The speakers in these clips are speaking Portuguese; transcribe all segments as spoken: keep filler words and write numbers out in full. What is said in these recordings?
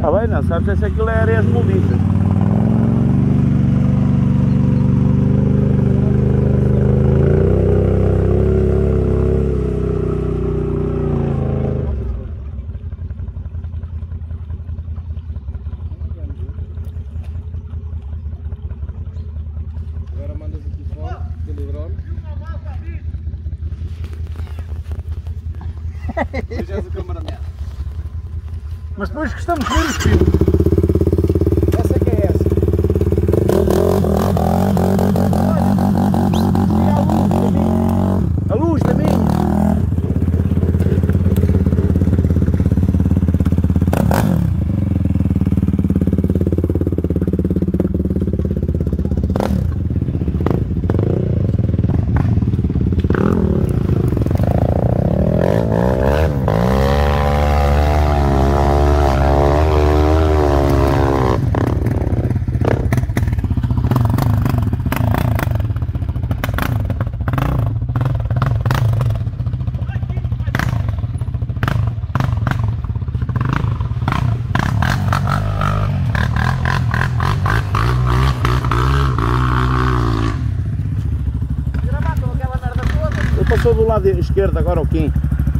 Está bem, não sabes se aquilo é areias moldistas. Agora mandas o telefone pelo drone. Hoje és o cameraman. Mas depois gostamos de ver os filmes. Essa é que é essa. A luz também. Passou do lado esquerdo agora o Kim.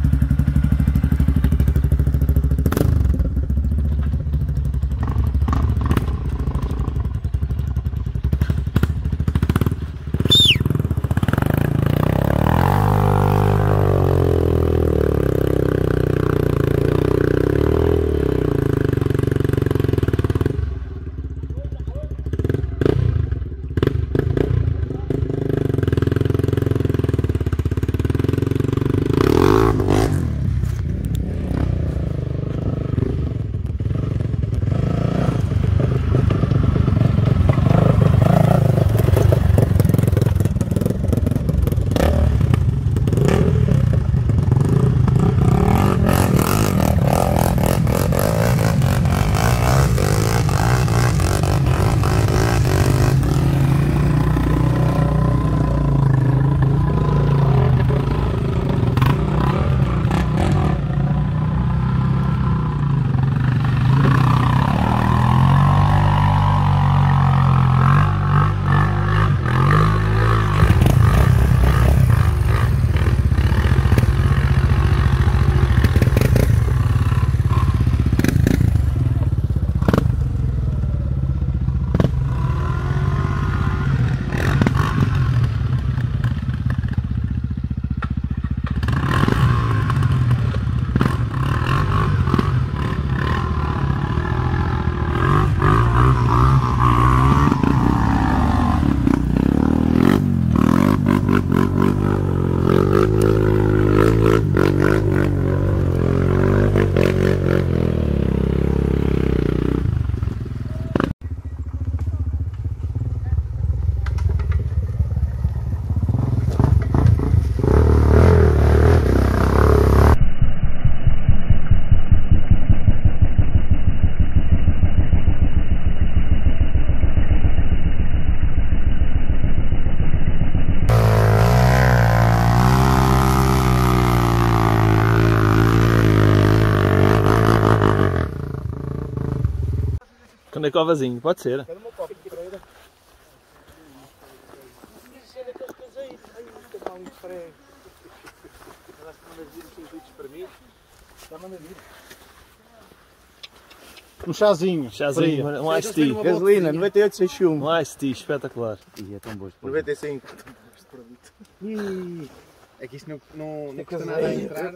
Quando é covazinho, pode ser. Quero uma copa de freira. Isso é daqueles caseiros. Ai, isto é mal muito freio. Mas acho que mandas vir os seus litros para mim. Já manda vir. Um chazinho. Chazinho, um Ice Tea. Gasolina, noventa e oito sessenta e um. Um Ice Tea, espetacular. Ih, é tão bom. noventa e cinco. Ih, é que isto não, não, não custa nada a entrar.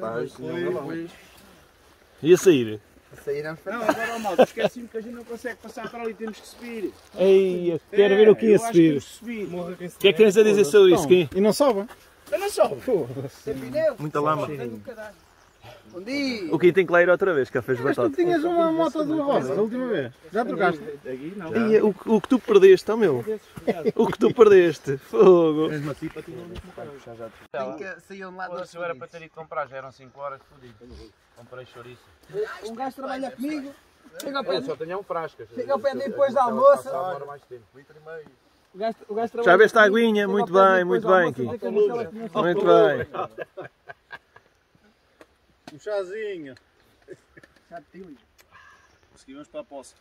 E a sair? Saíram não, agora mal, esqueci-me que a gente não consegue passar para ali, temos que subir. Ei, quero ver o que ia subir. O que é que tens a dizer sobre isso, Kim? E não sobe? Eu não sobe. Muita lama. Bom dia. O Kim tem que lá ir outra vez, que já fez Mas tu batata. tinhas uma moto de roda a última vez. Já trocaste? Aqui não. Ei, o, o que tu perdeste, ó meu? O que tu perdeste? Fogo. Tens uma tipa, tu não me Tem que sair um lado. Se eu era para ter ido comprar, já eram cinco horas, fodido. Comprei chouriço. Um gajo trabalha comigo, chega ao pé, Eu só tenho um frasco. chega ao pé depois do almoço. Demora mais tempo. O gajo, o gajo trabalha Já veste a comigo, aguinha? chega ao Muito pé bem, depois muito do bem, almoço, Kim. dizer que a mochila tinha sido- Muito bem. Um chazinho. Seguimos para a poça.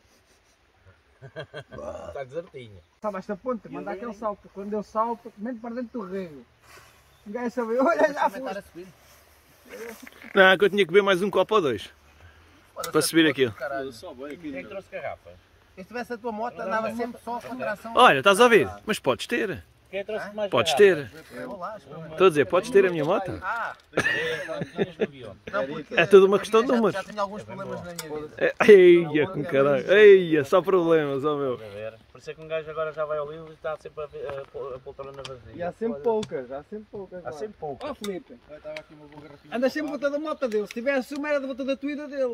Está desertinho. Sabe esta ponta, manda aquele salto. Quando eu salto, mente para dentro do rio. Ninguém sabe, olha, já foi. Não, que eu tinha que beber mais um copo ou dois. Para subir aquilo. Quem é que trouxe garrafa? Se tivesse a tua moto, andava sempre só com tração. Olha, estás a ouvir? Mas podes ter. Quem trouxe mais Podes garrafa? ter. Eu vou lá. Estou a dizer, podes ter a minha moto. Ah, tinhas no avião. Não, porque É tudo uma questão de já- números. Já tenho alguns problemas na minha vida. É, eia, com caralho. Eia, só problemas, ó meu. A ver. Por isso é que um gajo agora já vai ao livro e está sempre a, ver- a, pô- a poltrona na vazia. E há sempre poucas, há sempre poucas. Há sempre pouco. Ó Filipe, andas sempre a botar da moto dele. Se tivesse uma era de botar da tua e da dele.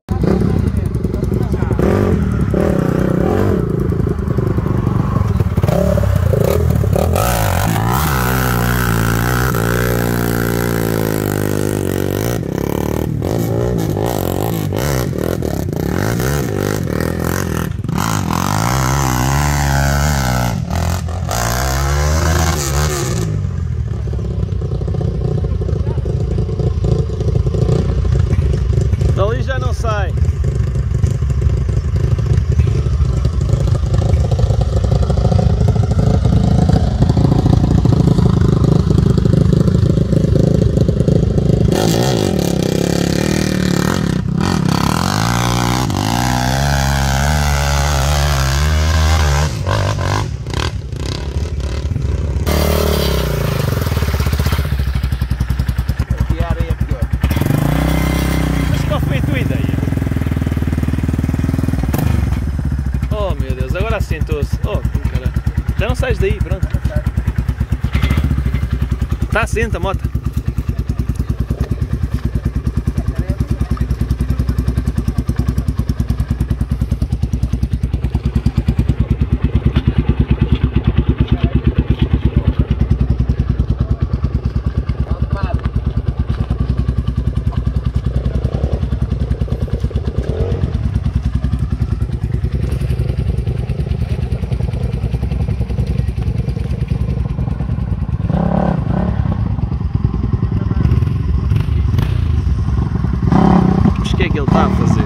Dali já não sai. Mas qual foi a tua ideia? Oh meu Deus, agora assentou-se. Oh, caralho. Já não sais daí, pronto. Está assenta a moto. Mas o que é que ele está a fazer?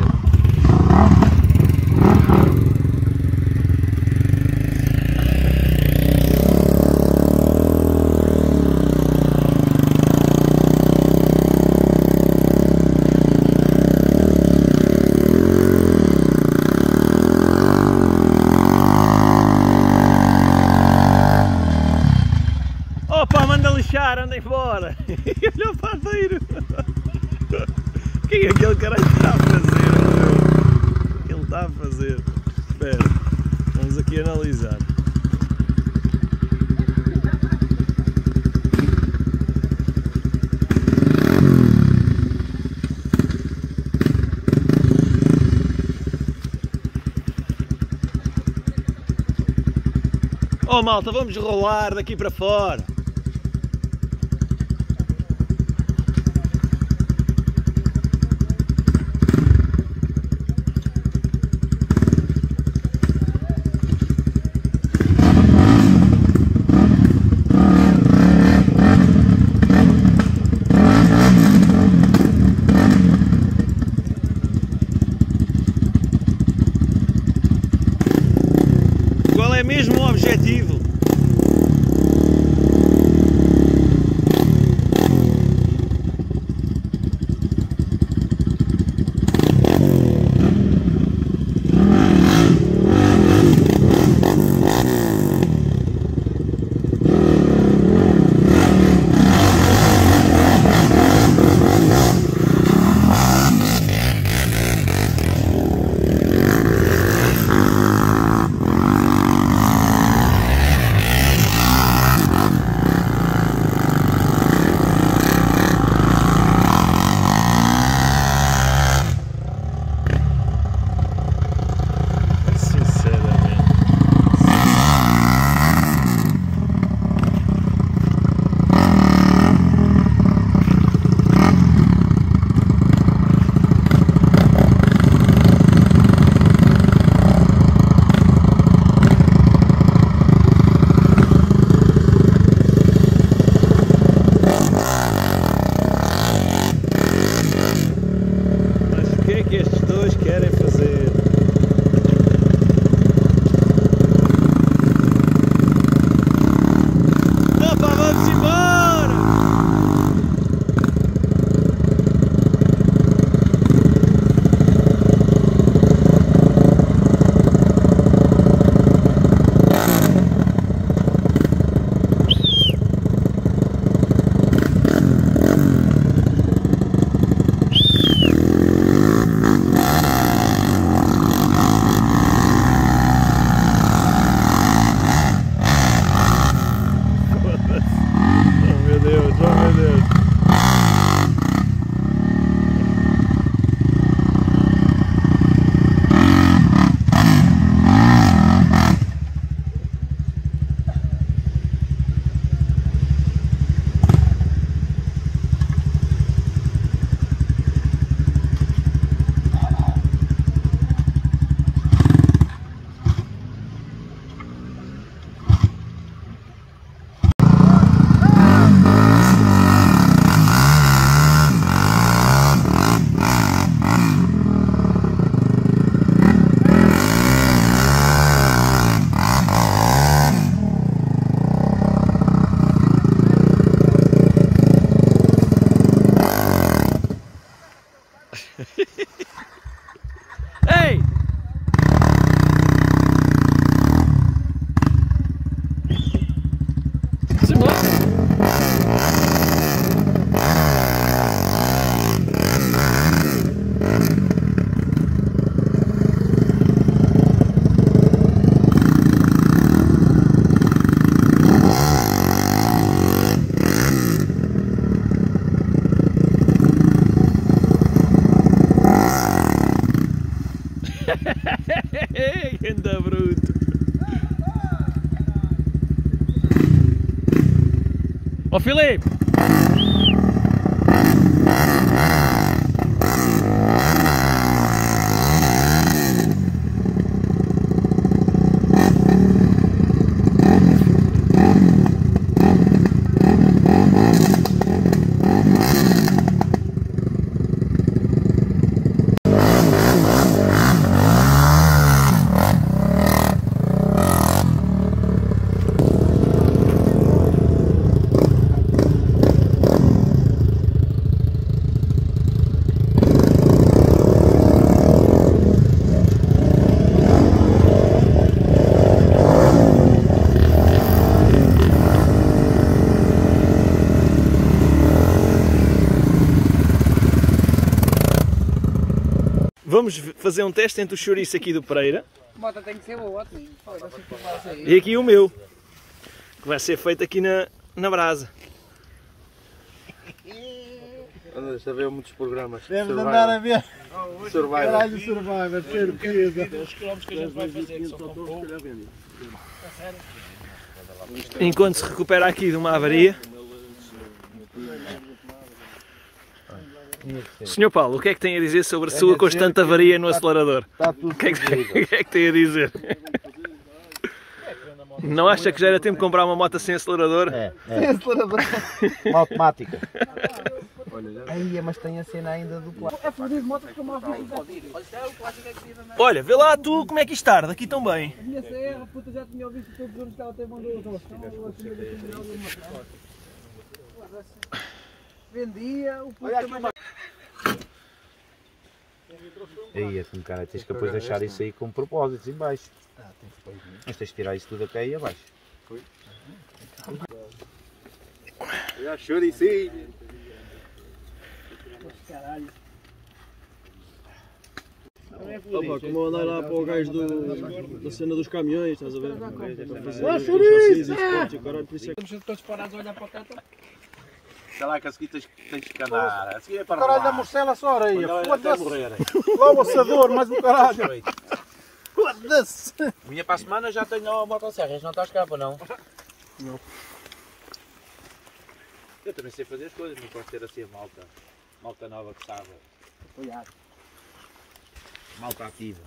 Opa, manda lixar, anda embora! E olha o padeiro! O que é que aquele caralho está a fazer? O que ele está a fazer? Espera, vamos aqui analisar. Oh malta, vamos rolar daqui para fora! Qual é mesmo o objetivo? Ganda bruto. Ó Filipe! Vamos fazer um teste entre o chouriço aqui do Pereira. A moto tem que ser boa, e aqui o meu, que vai ser feito aqui na, na brasa. Andas a ver muitos programas. Deve andar a ver. Survival. Caralho, Survivor, ter pesa. Os quilómetros que a gente vai fazer, que são tão poucos. Enquanto se recupera aqui de uma avaria. senhor Paulo, o que é que tem a dizer sobre a sua constante avaria no acelerador? Está tudo O que é que tem, o que é que tem a dizer? Não acha que já era tempo de comprar uma moto sem acelerador? É, é. Uma automática. Aí, mas tem a cena ainda do plástico. É fodido de moto que eu mais Olha, vê lá tu como é que isto está, daqui tão bem. A minha C R, puta, já tinha ouvido todos os anos que ela até mandou os outros. Vendia, o puto também... Aí é como cara, tens que depois deixar isso aí com propósitos em baixo. Mas tens que tirar isso tudo até aí abaixo. Já choricei. Caralho. Opa, como eu andei lá para o gajo do, da cena dos caminhões, estás a ver? Para fazer Ah, os chassis e os pontos e caralho, por isso é que... Estamos todos parados a olhar para cá. Sei lá que a seguir tens, tens que andar. A seguir é para Caralho da rolar. morcela só areia. Até Foda-se. morrer. Logo o assador, mais um caralho. Foda-se. Minha para a semana já tenho a motosserras, não estás cá para não? Não. Eu também sei fazer as coisas, não posso ter assim a malta. Malta nova que sabe. Cuidado. Malta ativa.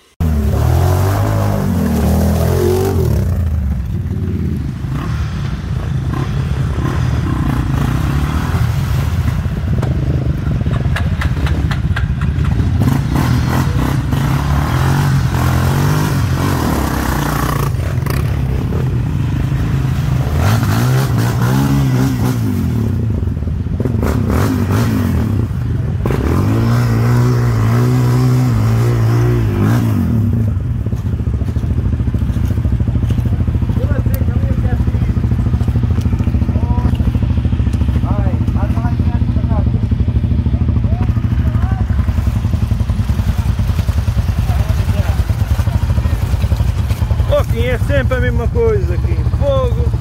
É sempre a mesma coisa aqui, fogo.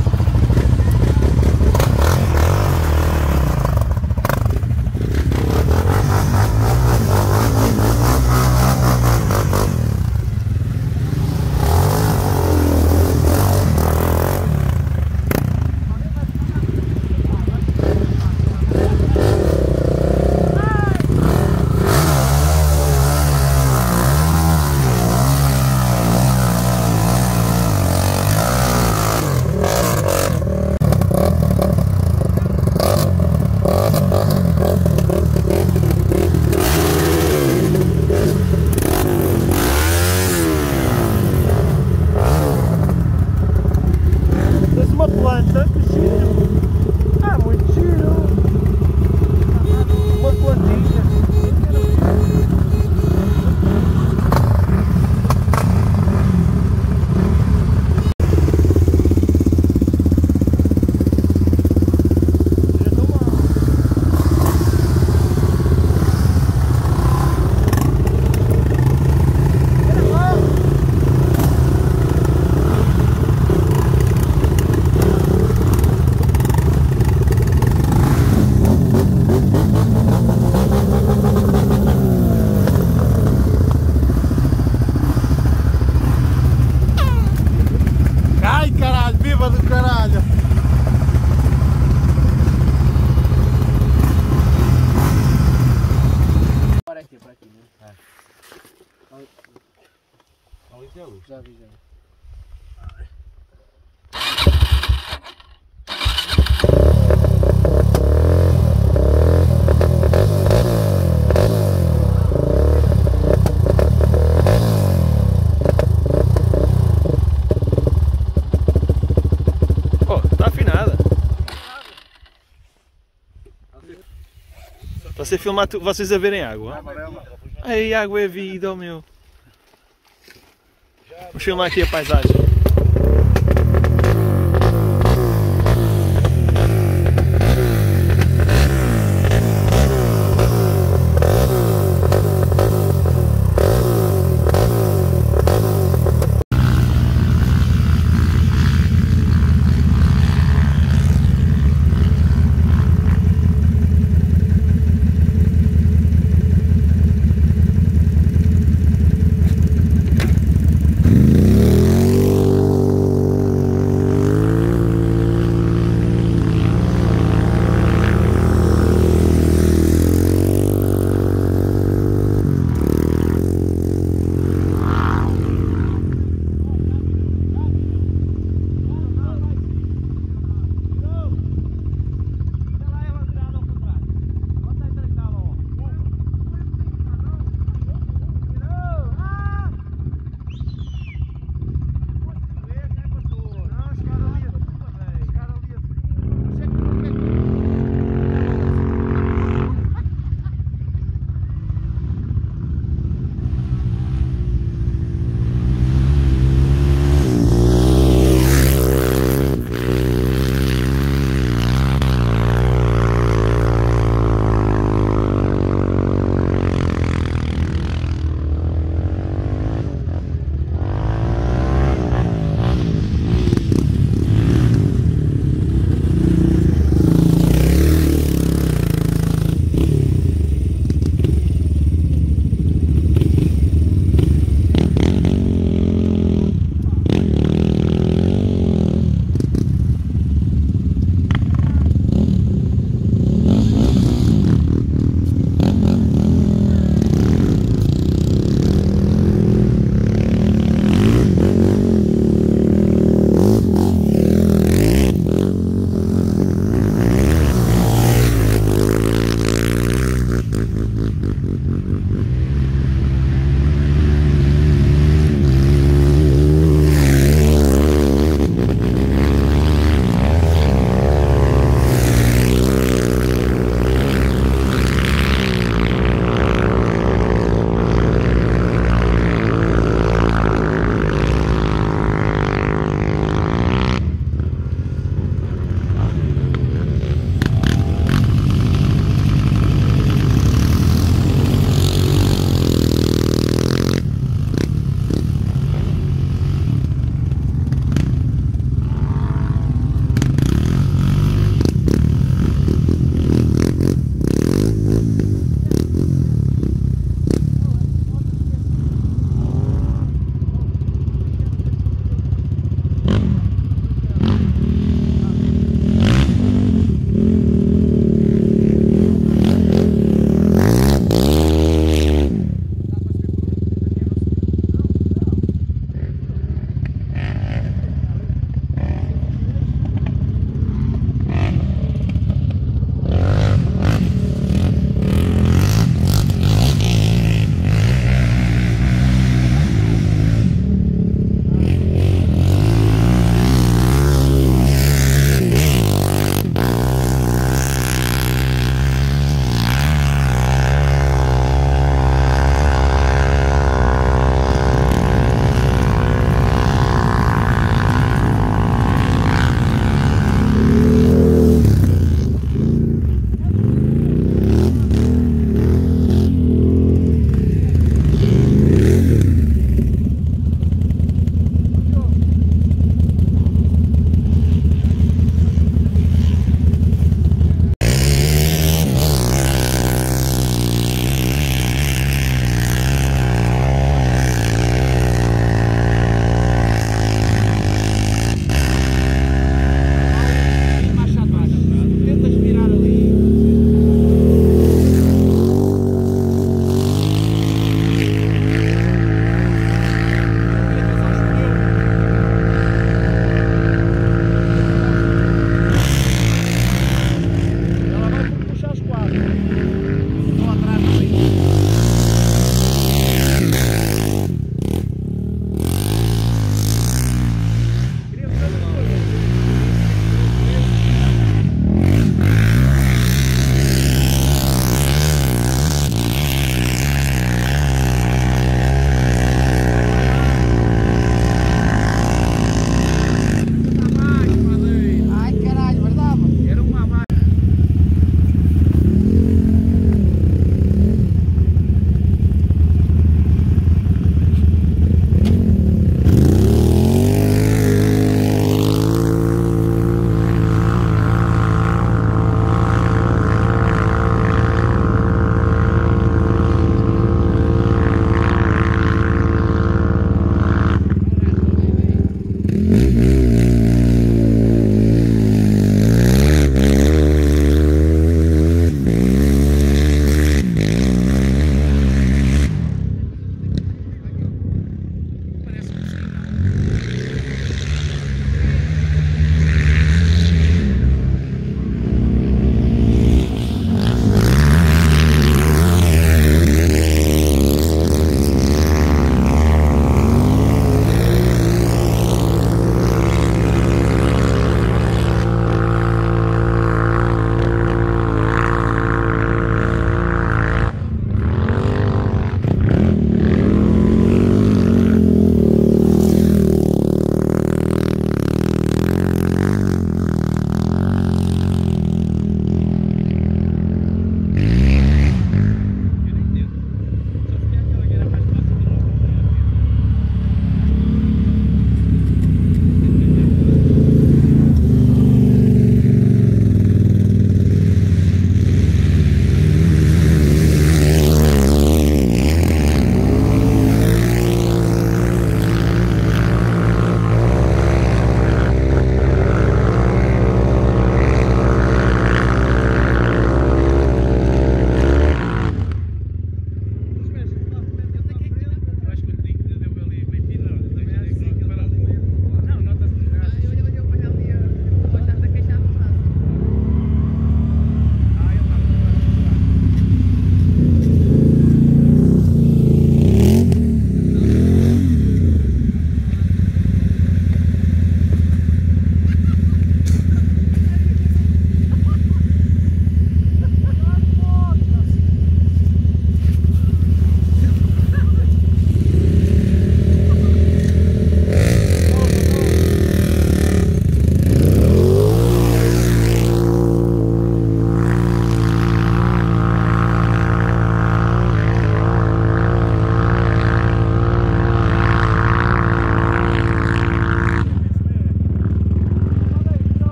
Já vi, já vi. Oh, está afinada. Você filmar tu, vocês a verem água? Ai, água é vida, oh meu. Vamos filmar aqui a paisagem.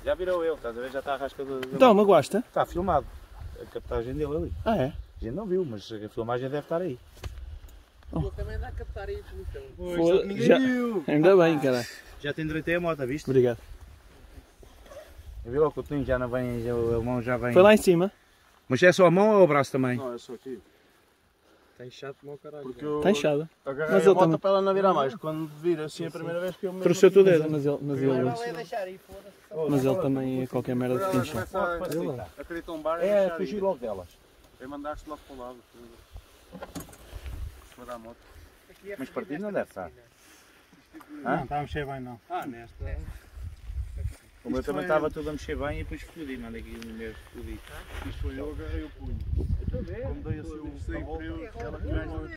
Já virou ele, estás a ver? Já está a rasca do... do- Então, magoaste? Está filmado. A captagem dele ali. Ah, é? A gente não viu, mas a filmagem deve estar aí. Ele também dá a captar aí no chão. Foda- já- Ainda bem, cara. Já tem direito a moto, viste? Obrigado. Eu vi logo que o Toninho já não vem, já, a mão já vem... Foi lá em cima. Mas é só a mão ou o braço também? Não, é só aqui. Tem chato como o caralho. Porque eu Está inchada. agarrei Mas a ele moto também- para ela não virar mais. Quando vira assim a primeira vez que eu me Trouxe-te o dedo. Mas ele, mas Não ele, vai deixar aí, foda-se. mas ele também é qualquer merda de Ela pincha. começa a querer tombar e É, deixar fugir ir. logo delas. É mandar-te logo para o lado. Para dar a moto. Mas partido não deve estar. Não, está a mexer bem não. Ah, nesta. O meu também estava tudo a mexer bem e depois explodi, mandei aqui no mesmo explodi. Isto foi eu, agarrei o punho. Como dei assim um seio para eu, ela que ganhou.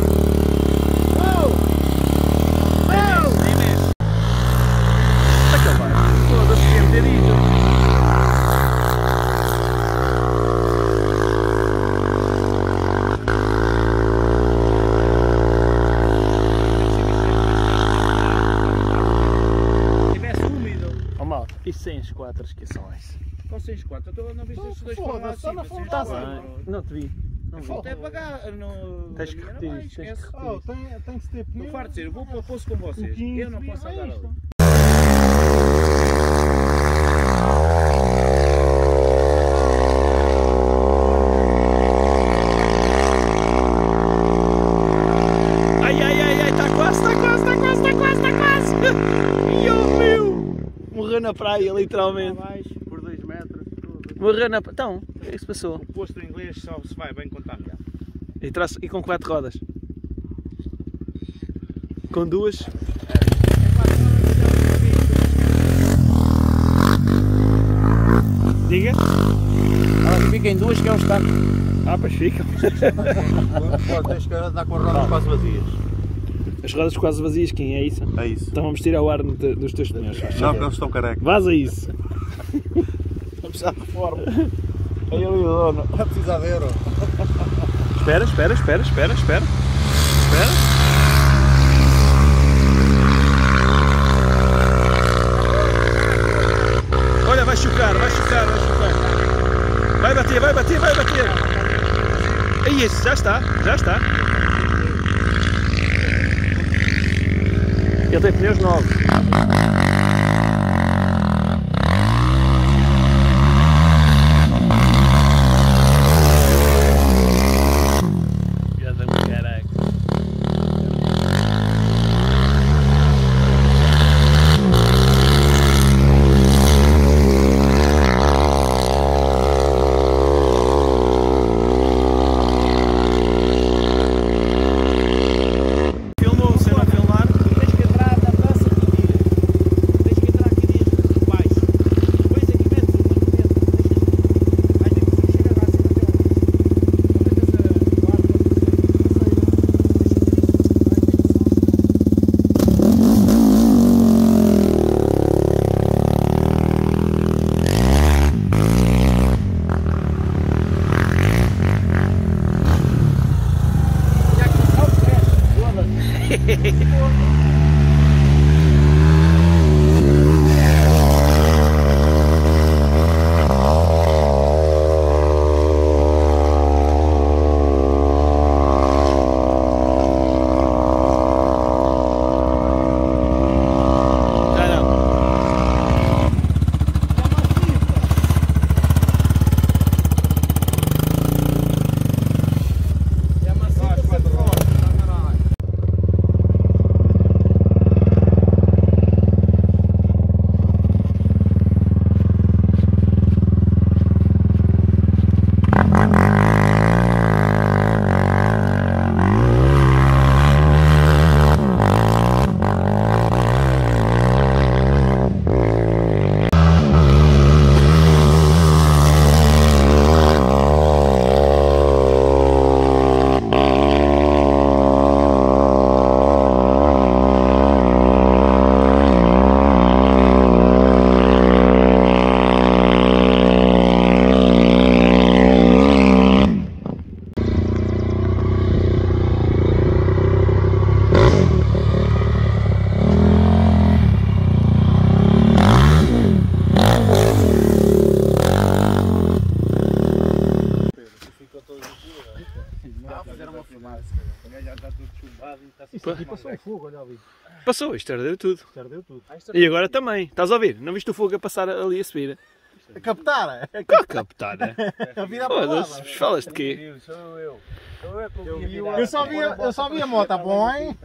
Foda-se, quer ter ido. Se tivesse úmido, Oh, mal, e sem as quatro, esqueções. com seis quatro, eu não viste esses dois para lá Foda-se, acima, está na seis Está-se quatro. bem. Não te vi. Não vi. Falta é pagar, não... Tens que não repetir vai, isso, tens que esquece. repetir. Oh, tem, tem que se ter pneu. Não farto de ser, eu vou para o poço com vocês, eu não posso andar ali. Ai, ai, ai, ai, está quase, está quase, está quase, está quase, está quase. E oh meu! Morreu na praia, literalmente. Por dois metros. Morreu na praia. Então, o que é que se passou? O posto em inglês só se vai bem contaminado. E, traz... e com quatro rodas? Com duas? Diga? Ah, fiquem duas que é um estado. Ah, pois ficam. Tens que andar com as rodas quase vazias. As rodas quase vazias, quem é isso? É isso. Então vamos tirar o ar no te- dos teus pneus. Não, que eles estão carecas. Vaza isso. Vamos precisar de reforma. Aí ali o dono. Vai precisar de euro. Espera, espera, espera, espera, espera. Espera. Olha, vai chocar, vai chocar, vai chocar. Vai bater, vai bater, vai bater. Aí, esse já está, já está. Ele tem pneus novos. Caraca. Filmou, se não filmar. Tens que entrar na praça do dia. Tens que entrar aqui dias baixo. Depois aqui metes uma no meio. Vais ver que se chega lá acima até lá. Já não. tudo chumbado e está-se Pá. a passou um fogo, olha ali. Passou, isto ardeu tudo. Ardeu tudo. E agora também. Estás a ouvir? Não viste o fogo a passar ali a subir? A captar? Qual captar? A virar para lá. Foda-se, falas de quê? Sou eu. Sou eu que Eu vi o- Eu só vi, eu só vi a moto, bom, hein?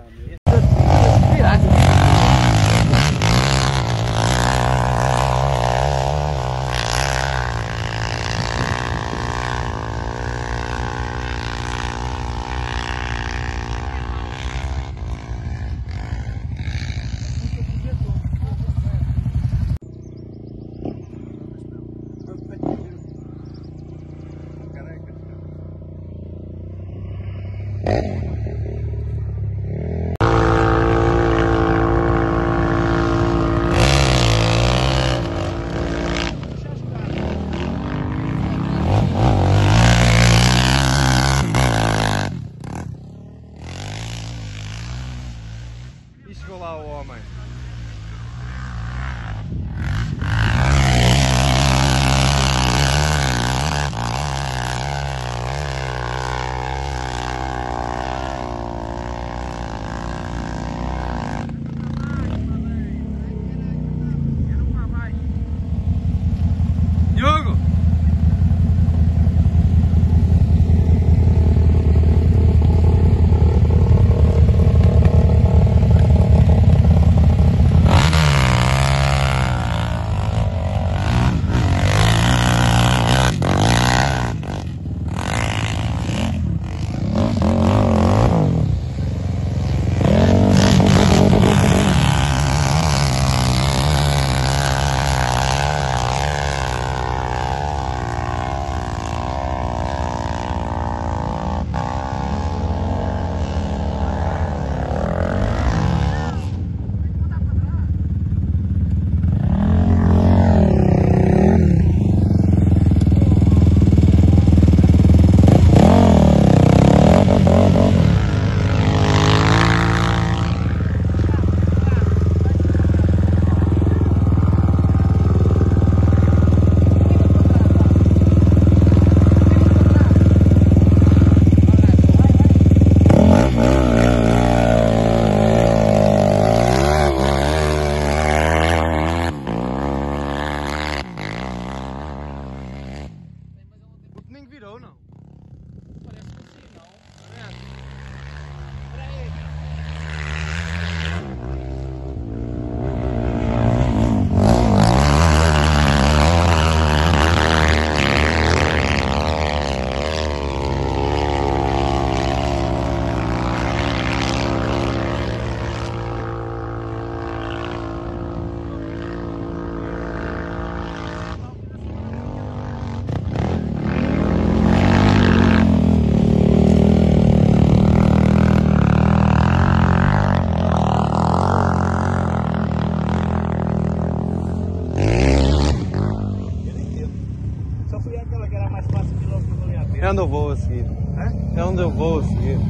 E chegou lá o homem. Diogo! Nem virou, não? Parece que sim, não? Só fui aquela que era mais fácil de logo não valia a pena. É onde eu vou a seguir. É onde eu vou a seguir.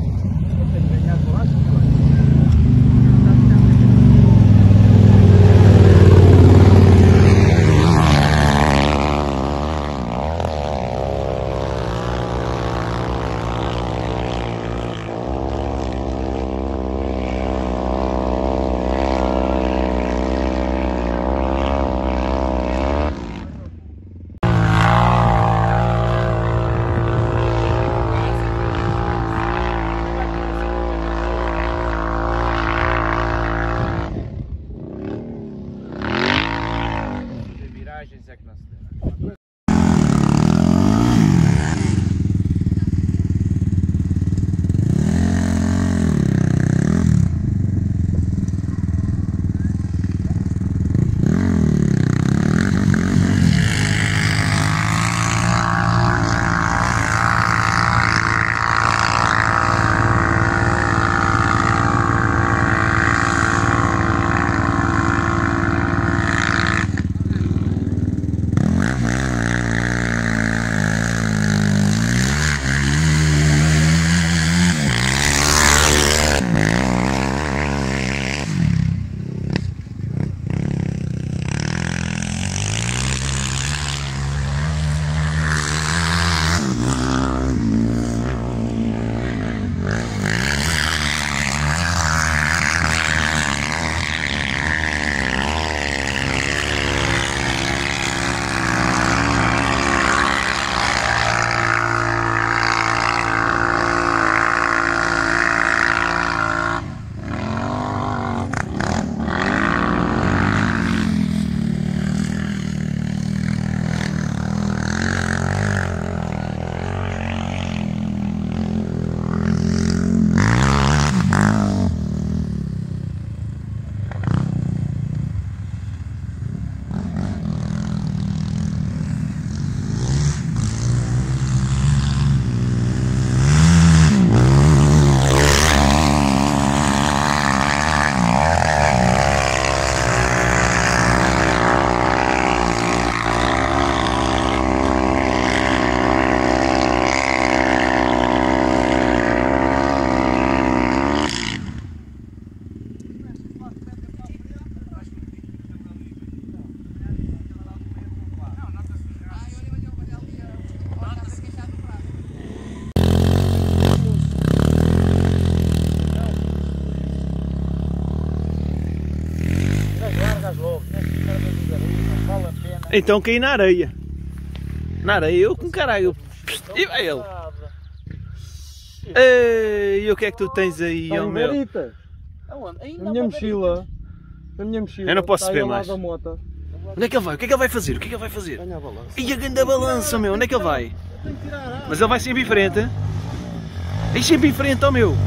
Então caí na areia. Na areia, eu com caralho. E vai ele. Ei, o que é que tu tens aí, ó meu? Veritas. Aonde? Ainda Na minha uma mochila. Na minha mochila. Eu não posso Está aí ver ao lado mais. da moto. Onde é que ele vai? O que é que ele vai fazer? O que é que ele vai fazer? Ganha a balança. E a grande balança, meu. Onde é que ele vai? Mas ele vai sempre em frente. E sempre em frente, ó meu.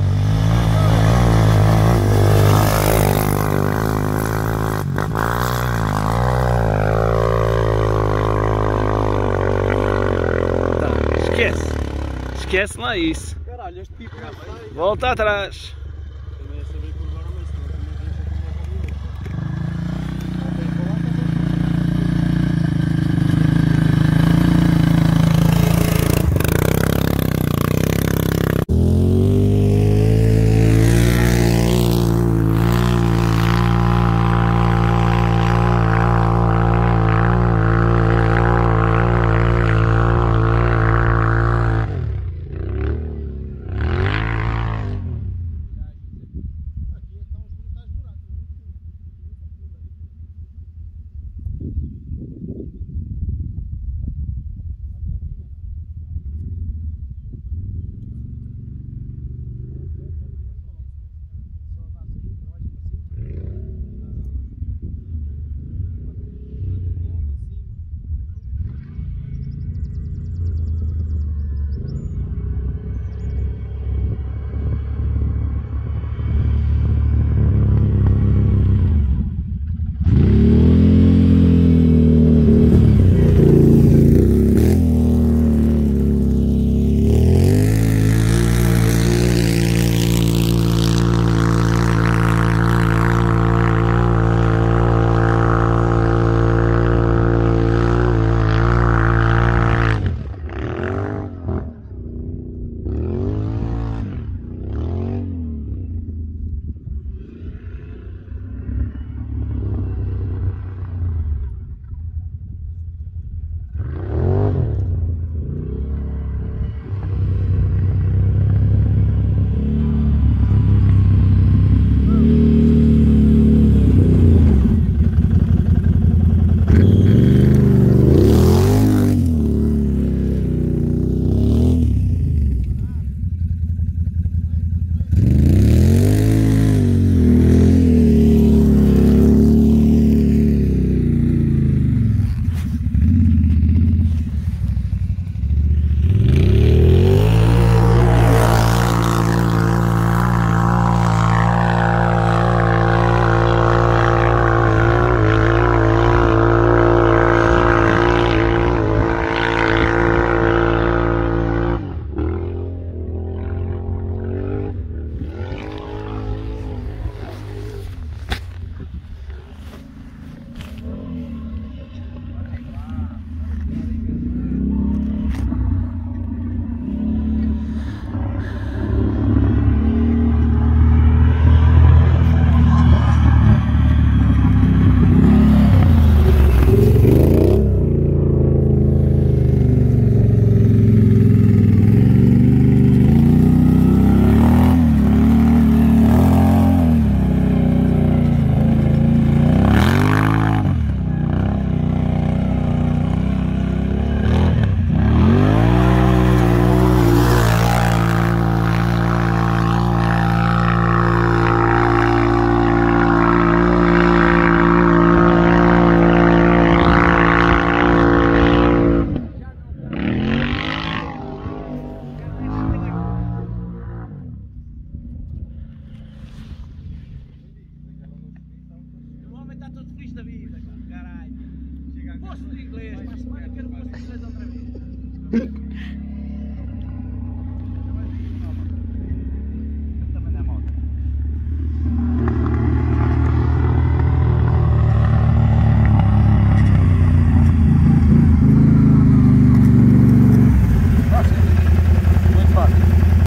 Tá, esquece. Esquece lá isso. Caralho, este tipo não sai. Volta atrás.